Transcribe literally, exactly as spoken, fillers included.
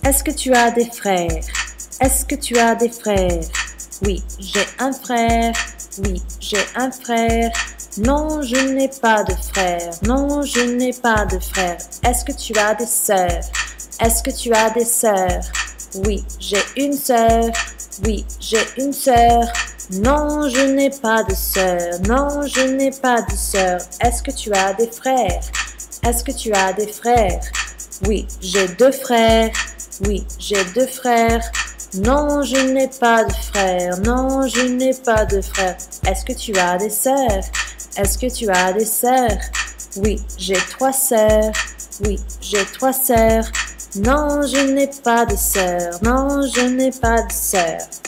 Est-ce que tu as des frères? Est-ce que tu as des frères? Oui, j'ai un frère. Oui, j'ai un frère. Non, je n'ai pas de frère. Non, je n'ai pas de frère. Est-ce que tu as des sœurs? Est-ce que tu as des sœurs? Oui, j'ai une sœur. Oui, j'ai une sœur. Non, je n'ai pas de sœur. Non, je n'ai pas de sœur. Est-ce que tu as des frères? Est-ce que tu as des frères? Oui, j'ai deux frères. Oui, j'ai deux frères. Non, je n'ai pas de frère. Non, je n'ai pas de frère. Est-ce que tu as des sœurs? Est-ce que tu as des sœurs? Oui, j'ai trois sœurs. Oui, j'ai trois sœurs. Non, je n'ai pas de sœurs. Non, je n'ai pas de sœurs.